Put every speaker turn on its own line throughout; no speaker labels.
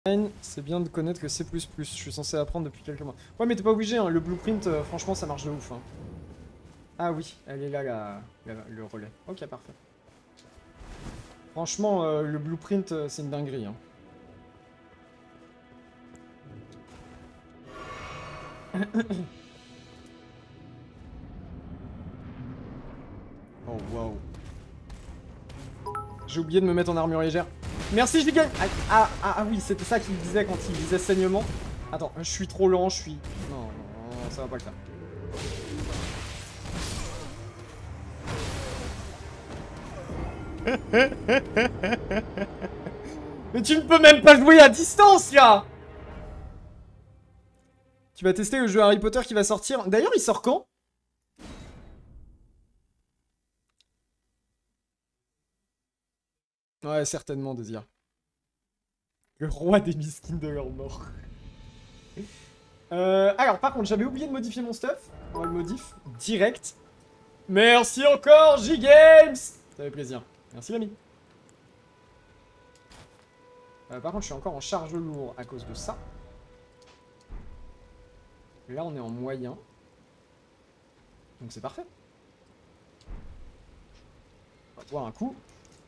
C'est bien de connaître que C++, je suis censé apprendre depuis quelques mois. Ouais mais t'es pas obligé, hein. Le blueprint, franchement ça marche de ouf. Hein. Ah oui, elle est là, le relais. Ok, parfait. Franchement, le blueprint, c'est une dinguerie. Hein. Oh wow. J'ai oublié de me mettre en armure légère. Merci Giga. Ah oui, c'était ça qu'il disait quand il disait saignement. Attends, je suis trop lent, je suis... Non, ça va pas le faire. Mais tu ne peux même pas jouer à distance, là. Tu vas tester le jeu Harry Potter qui va sortir. D'ailleurs, il sort quand? Ouais, certainement, Désir. Le roi des miskins de leur mort. Alors, par contre, j'avais oublié de modifier mon stuff. On le modifie direct. Merci encore, J-Games. Ça fait plaisir. Merci, l'ami. Par contre, je suis encore en charge lourd à cause de ça. Là, on est en moyen. Donc, c'est parfait. On va boire un coup.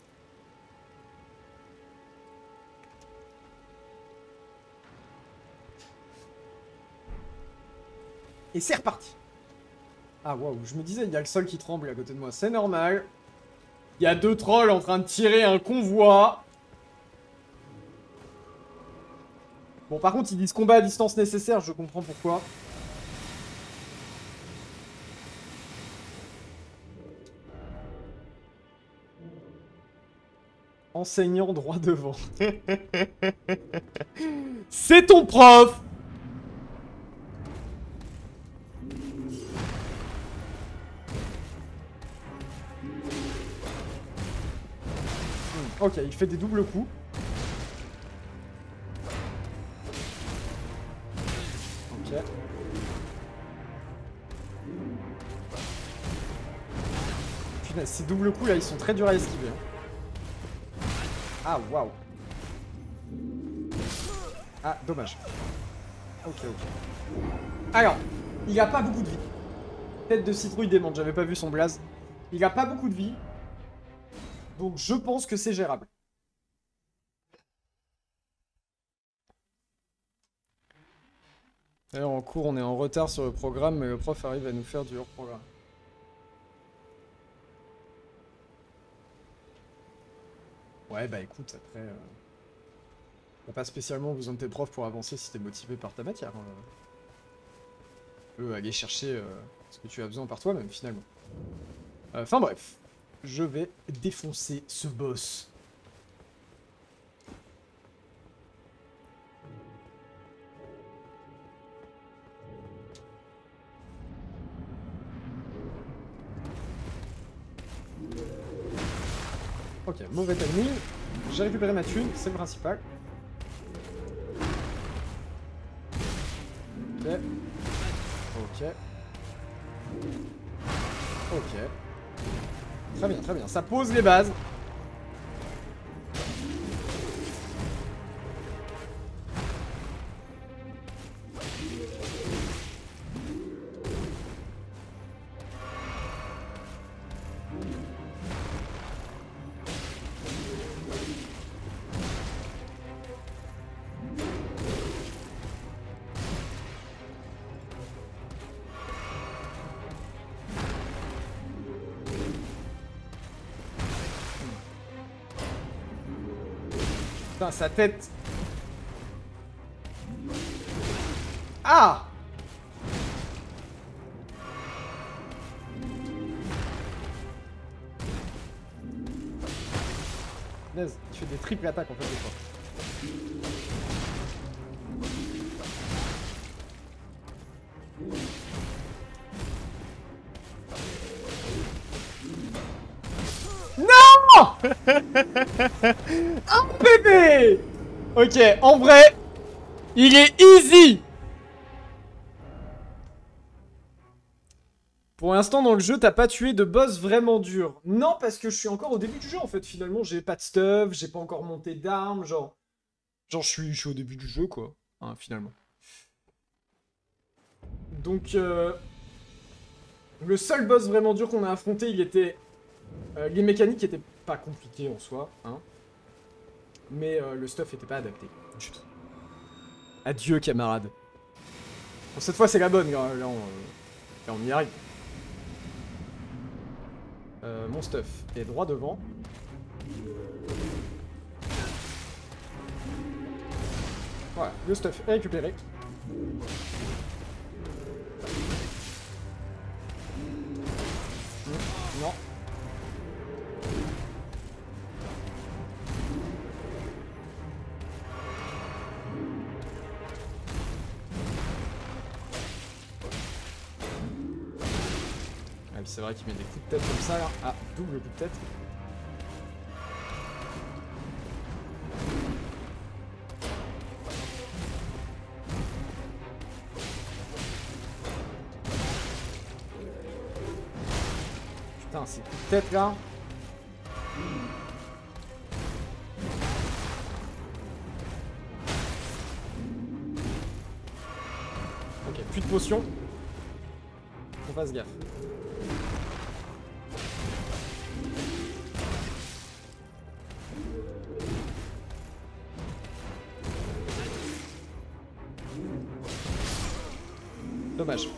Et c'est reparti. Ah waouh, je me disais, il y a le sol qui tremble à côté de moi, c'est normal. Il y a deux trolls en train de tirer un convoi. Bon, par contre, ils disent combat à distance nécessaire, je comprends pourquoi. Enseignant droit devant. C'est ton prof! Ok, il fait des doubles coups. Ok. Punaise, ces doubles coups là, ils sont très durs à esquiver. Hein. Ah, waouh. Ah, dommage. Ok. Alors, il a pas beaucoup de vie. Tête de citrouille démente, j'avais pas vu son blaze. Il a pas beaucoup de vie. Donc je pense que c'est gérable. D'ailleurs, en cours, on est en retard sur le programme, mais le prof arrive à nous faire du hors-programme. Ouais, bah écoute, après... T'as pas spécialement besoin de tes profs pour avancer si t'es motivé par ta matière. Hein. Tu peux aller chercher ce que tu as besoin par toi-même, finalement. Enfin bref. Je vais défoncer ce boss. Ok, mauvais timing. J'ai récupéré ma thune, c'est le principal. Ok. Ok. Ok. Très bien. Ça pose les bases. Putain, sa tête. Ah! Naze, tu fais des triples attaques en fait des fois. Non! Oh bébé! Ok, en vrai, il est easy! Pour l'instant, dans le jeu, t'as pas tué de boss vraiment dur. Non, parce que je suis encore au début du jeu, en fait. Finalement, j'ai pas de stuff, j'ai pas encore monté d'armes, genre... Genre, je suis au début du jeu, quoi, hein, finalement. Donc, le seul boss vraiment dur qu'on a affronté, il était... les mécaniques étaient pas compliquées en soi, hein. Mais le stuff était pas adapté, du tout. Adieu, camarade. Bon, cette fois, c'est la bonne, là, là, on y arrive. Mon stuff est droit devant. Voilà, le stuff est récupéré. Non. Ah oui, c'est vrai qu'il met des coups de tête comme ça, là. Ah, double coup de tête. Putain, ces coups de tête, là. Ok, plus de potions. Faut qu'on fasse gaffe. Dommage.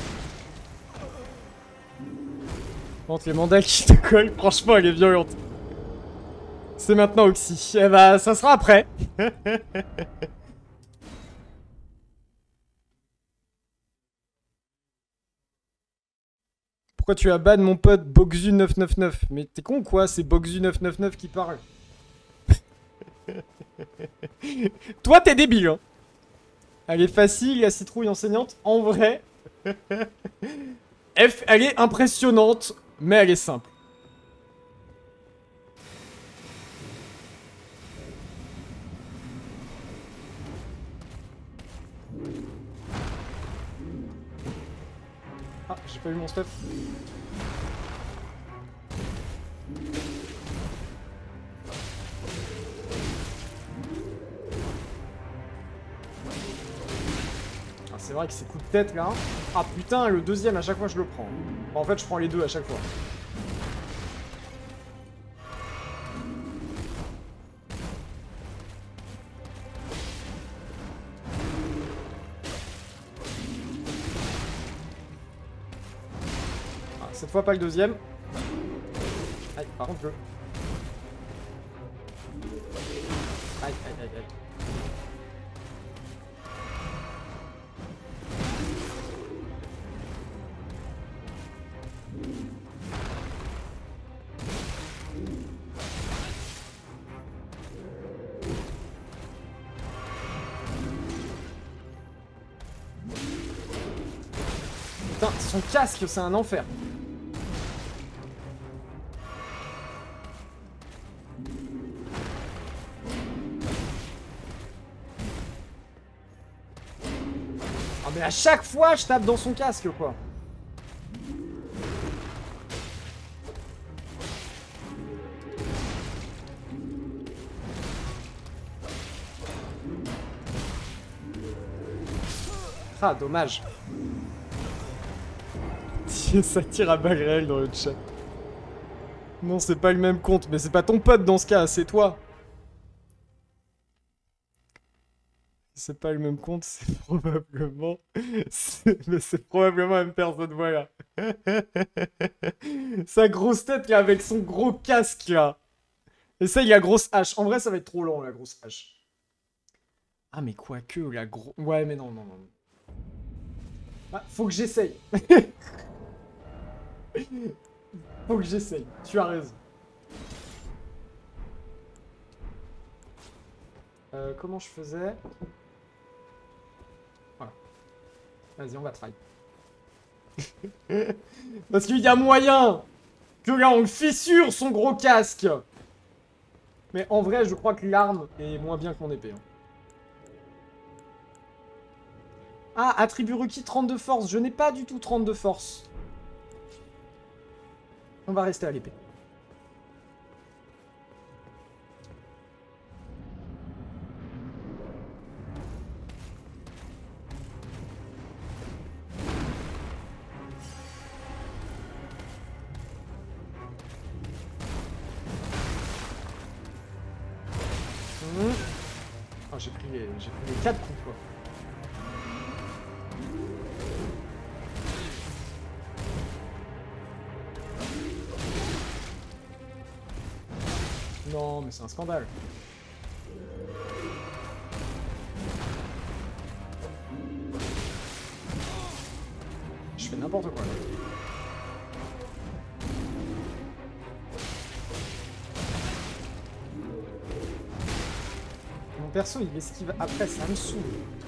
Entre les mandales qui te collent, franchement, elle est violente. C'est maintenant, Oxy. Eh bah, ça sera après. Pourquoi tu as ban mon pote Boxu999? Mais t'es con ou quoi? C'est Boxu999 qui parle. Toi, t'es débile, hein. Elle est facile, la citrouille enseignante. En vrai, F, elle est impressionnante, mais elle est simple. Ah, j'ai pas eu mon stuff. Ah, c'est vrai que ces coups de tête là. Ah putain, le deuxième à chaque fois je le prends. Enfin, en fait, je prends les deux à chaque fois. Ah, cette fois pas le deuxième. Aïe, par contre le... Aïe, aïe, aïe, aïe. Putain, son casque, c'est un enfer. Ah mais à chaque fois, je tape dans son casque, quoi. Ah, dommage. Ça tire à balles réelles dans le chat. Non, c'est pas le même compte, mais c'est pas ton pote dans ce cas, c'est toi. C'est pas le même compte, c'est probablement... Mais c'est probablement la même personne, voilà. Sa grosse tête, là, avec son gros casque, là. Et ça, il a grosse hache. En vrai, ça va être trop lent, la grosse hache. Ah, mais quoique, la grosse... Ouais, mais non, non, non. Ah, faut que j'essaye. Faut que j'essaye. Tu as raison. Comment je faisais? Voilà. Vas-y, on va try. Parce qu'il y a moyen que là, on le fissure, son gros casque. Mais en vrai, je crois que l'arme est moins bien que mon épée. Hein. Ah, attribut requis 32 force. Je n'ai pas du tout 32 force. On va rester à l'épée. j'ai pris les 4 coups quoi. Non mais c'est un scandale. Je fais n'importe quoi là. Mon perso il esquive après, ça me saoule.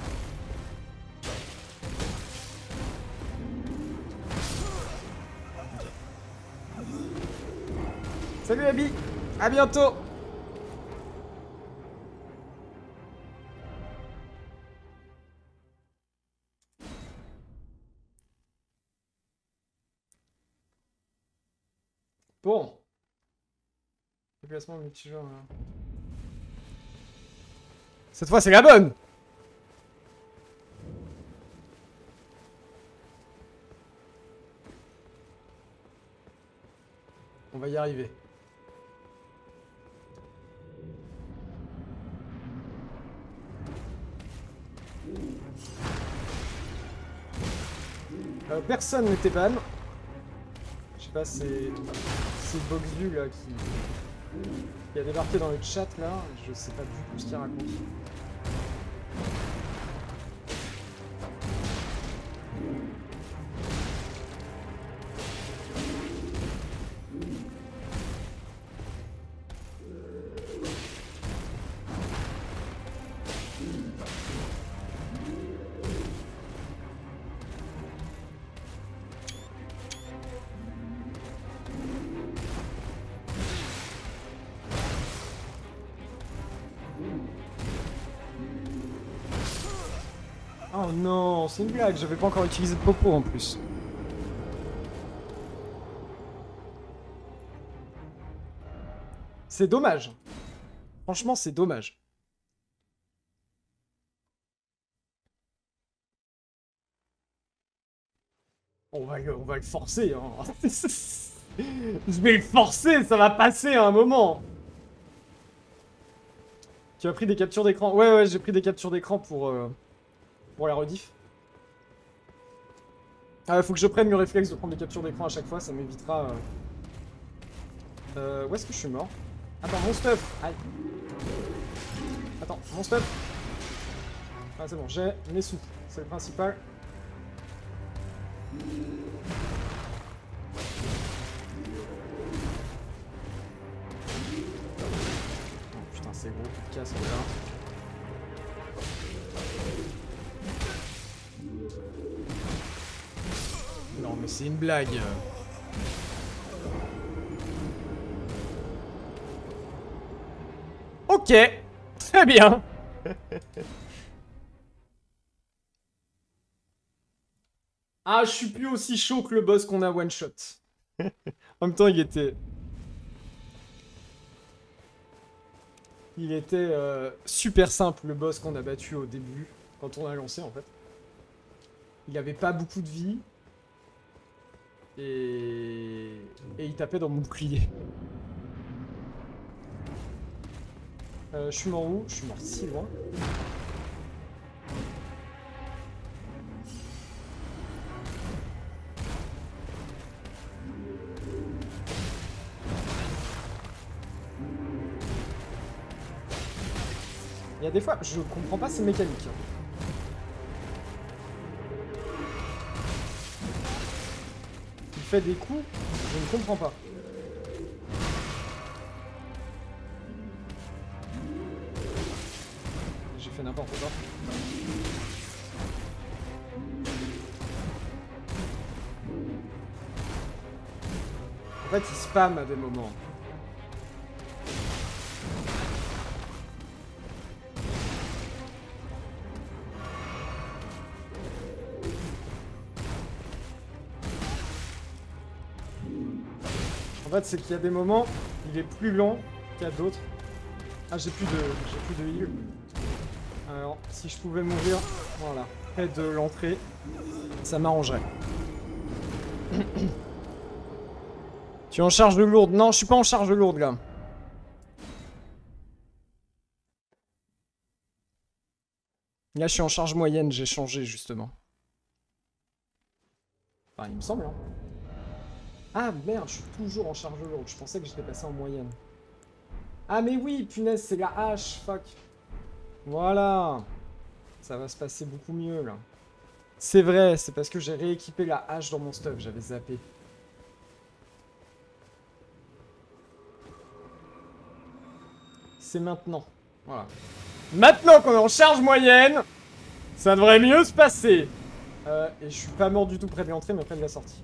Salut Abby, à bientôt. Bon. Déplacement multijoueur. Cette fois c'est la bonne. On va y arriver. Personne n'était ban. Je sais pas, c'est Boxview là qui a débarqué dans le chat là. Je sais pas du tout ce qu'il raconte. Oh non, c'est une blague, j'avais pas encore utilisé de popo en plus. C'est dommage. Franchement, c'est dommage. On va le forcer, hein. Je vais le forcer, ça va passer à un moment. Tu as pris des captures d'écran? Ouais, j'ai pris des captures d'écran pour la rediff. Faut que je prenne le réflexe de prendre des captures d'écran à chaque fois, ça m'évitera... où est-ce que je suis mort? Attends, mon stuff! Aïe! Attends, mon stuff! Ah, c'est bon, j'ai mes sous, c'est le principal. Oh, putain, c'est gros, coup de casque là. Non mais c'est une blague. Ok, très bien. Ah, je suis plus aussi chaud que le boss qu'on a one shot. En même temps, il était super simple le boss qu'on a battu au début, quand on a lancé en fait. Il avait pas beaucoup de vie. Et il tapait dans mon bouclier. Je suis mort où? Je suis mort si loin. Il y a des fois, je comprends pas ces mécaniques. Il fait des coups, je ne comprends pas. J'ai fait n'importe quoi. En fait, il spam à des moments. En fait, c'est qu'il y a des moments, il est plus lent qu'il y a d'autres. Ah, j'ai plus de heal. Alors, si je pouvais mourir, voilà, près de l'entrée, ça m'arrangerait. Tu es en charge de lourde? Non, je suis pas en charge de lourde, là. Là, je suis en charge moyenne, j'ai changé, justement. Enfin, il me semble, hein. Ah, merde, je suis toujours en charge lourde. Je pensais que j'étais passé en moyenne. Ah, mais oui, punaise, c'est la hache, fuck. Voilà. Ça va se passer beaucoup mieux, là. C'est vrai, c'est parce que j'ai rééquipé la hache dans mon stuff, j'avais zappé. C'est maintenant. Voilà. Maintenant qu'on est en charge moyenne, ça devrait mieux se passer. Et je suis pas mort du tout près de l'entrée, mais près de la sortie.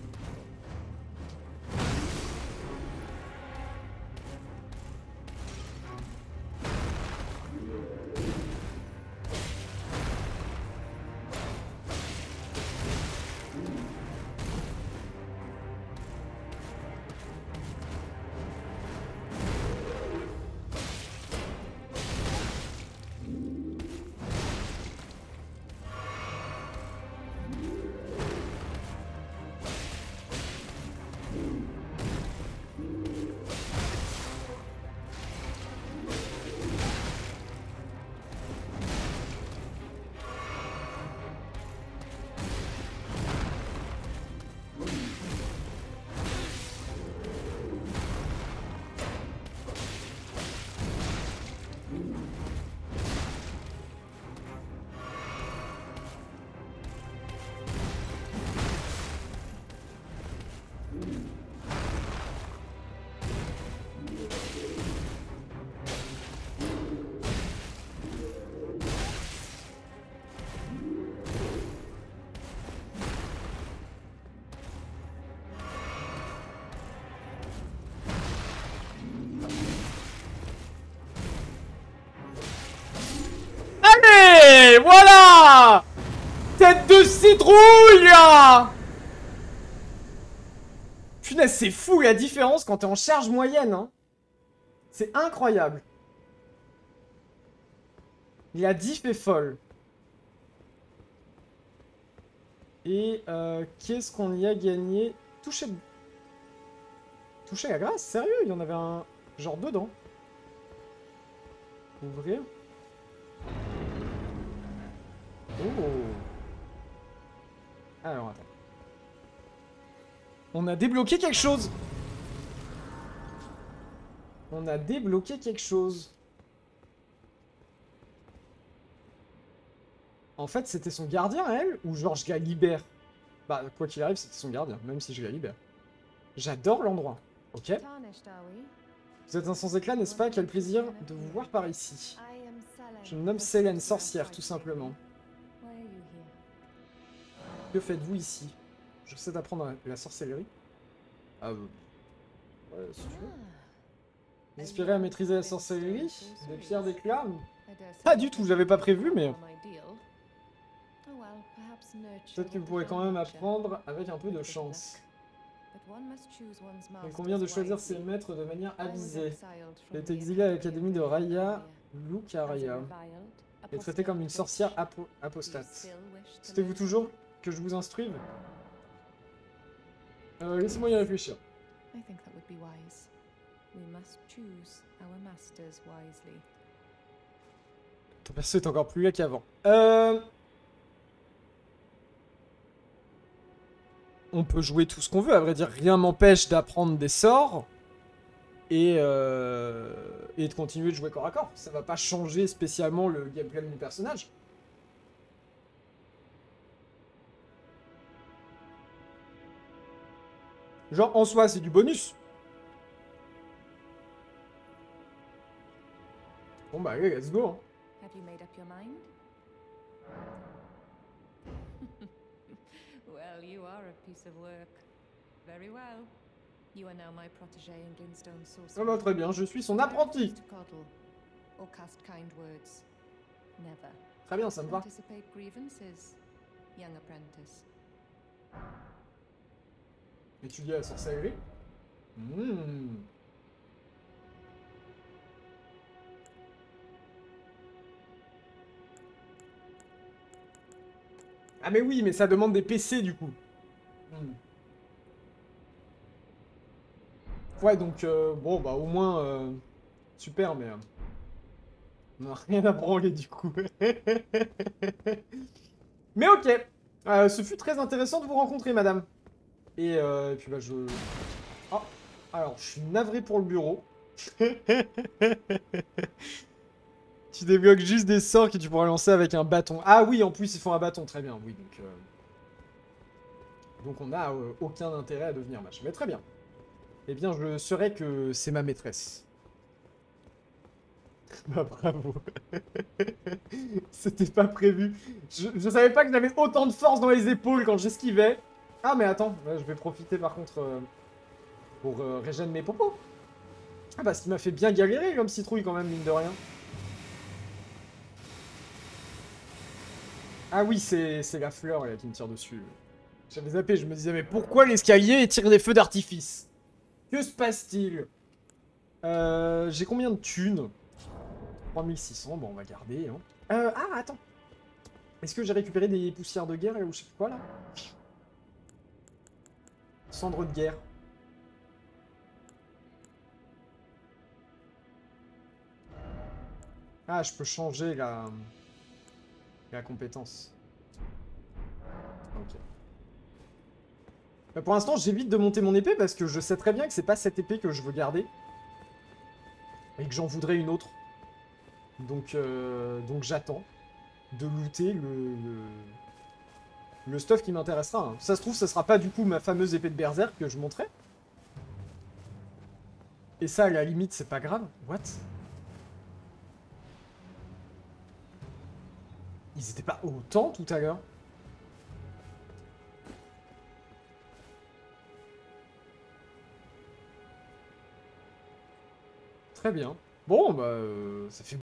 Allez, voilà! Tête de citrouille, là! Punaise, c'est fou la différence quand t'es en charge moyenne, hein. C'est incroyable. La diff est folle. Et qu'est-ce qu'on y a gagné? Toucher... Toucher la grâce? Sérieux? Il y en avait un... genre dedans. Ouvrir. Oh. Alors, attends. On a débloqué quelque chose. On a débloqué quelque chose. En fait, c'était son gardien, elle? Ou genre, je la libère? Bah, quoi qu'il arrive, c'était son gardien, même si je la libère. J'adore l'endroit. Ok. Vous êtes un sans éclat, n'est-ce pas? Quel plaisir de vous voir par ici. Je me nomme Selene, sorcière, tout simplement. Que faites-vous ici? Je sais d'apprendre la sorcellerie. Ah, ouais, si tu veux. Vous aspirez à maîtriser la sorcellerie? Des pierres d'éclat? Pas du tout, j'avais pas prévu, mais... Peut-être que vous pourrez quand même apprendre avec un peu de chance. Il convient de choisir ses maîtres de manière avisée. Il est exilé à l'académie de Raya Lucaria et traité comme une sorcière apostate. Souhaitez-vous toujours que je vous instruive? Laissez-moi y réfléchir. Ton perso est encore plus laid qu'avant. On peut jouer tout ce qu'on veut, à vrai dire, rien m'empêche d'apprendre des sorts et de continuer de jouer corps à corps. Ça va pas changer spécialement le gameplay de mon personnage. Genre, en soi, c'est du bonus. Bon bah allez, let's go. Hein.
Well, you are a piece of work. Very well. You are now my protégé in Glintstone Sorcery.
Ah bah très bien, je suis son apprenti.
Or cast kind words. Never.
Très bien, ça me va.
Anticipate grievances, young apprentice.
Étudier la sorcellerie. Ah mais oui, mais ça demande des PC du coup. Ouais, donc bon, bah au moins super, mais On n'a rien à branler du coup. Mais ok. Ce fut très intéressant de vous rencontrer, madame. Et puis bah je... Oh. Alors, je suis navré pour le bureau. Tu débloques juste des sorts que tu pourras lancer avec un bâton. Ah oui, en plus, ils font un bâton. Très bien, oui. Donc on n'a aucun intérêt à devenir machin. Mais très bien. Eh bien, je saurais que c'est ma maîtresse. Bah bravo. C'était pas prévu. Je savais pas que j'avais autant de force dans les épaules quand j'esquivais. Ah mais attends, ouais, je vais profiter par contre pour régénérer mes popos. Ah bah ce qui m'a fait bien galérer comme citrouille quand même, mine de rien. Ah oui, c'est la fleur là, qui me tire dessus. J'avais zappé, je me disais mais pourquoi l'escalier tire des feux d'artifice? Que se passe-t-il? J'ai combien de thunes? 3600, bon on va garder. Hein. Ah attends. Est-ce que j'ai récupéré des poussières de guerre ou je sais plus quoi là? Cendres de guerre. Ah, je peux changer la compétence. Ok. Bah, pour l'instant, j'évite de monter mon épée parce que je sais très bien que c'est pas cette épée que je veux garder. Et que j'en voudrais une autre. Donc j'attends de looter le stuff qui m'intéressera. Hein. Ça se trouve, ça sera pas du coup ma fameuse épée de berserk que je montrais. Et ça, à la limite, c'est pas grave. What? Ils étaient pas autant tout à l'heure? Très bien. Bon, bah, ça fait